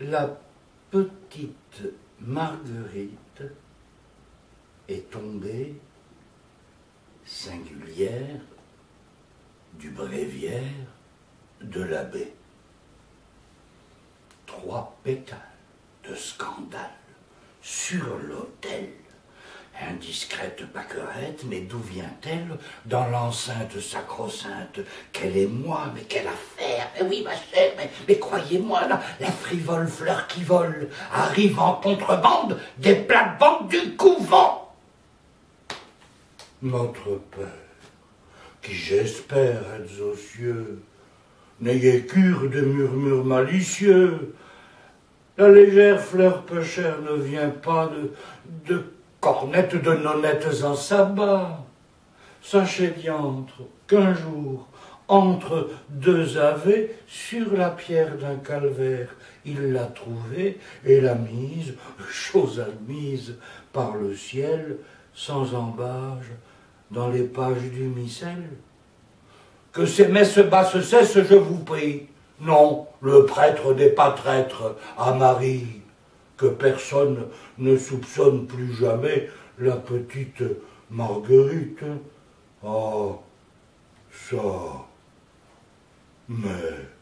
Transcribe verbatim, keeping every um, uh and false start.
La petite Marguerite est tombée singulière du bréviaire de l'abbé. Trois pétales de scandale sur l'autel. Indiscrète paquerette, mais d'où vient-elle dans l'enceinte sacro-sainte? Quelle est moi, mais quelle affaire? Mais oui, ma chère, mais, mais croyez-moi, là, la frivole fleur qui vole arrive en contrebande des plates-bandes du couvent. Notre Père, qui j'espère êtes aux cieux, n'ayez cure de murmures malicieux. La légère fleur peu chère ne vient pas de... de cornette de nonnettes en sabbat. Sachez diantre qu'un jour, entre deux avés, sur la pierre d'un calvaire, il l'a trouvée et l'a mise, chose admise par le ciel, sans embâge, dans les pages du missel. Que ces messes basses cessent, je vous prie. Non, le prêtre n'est pas traître à Marie. Que personne ne soupçonne plus jamais la petite Marguerite. Ah, ça, mais...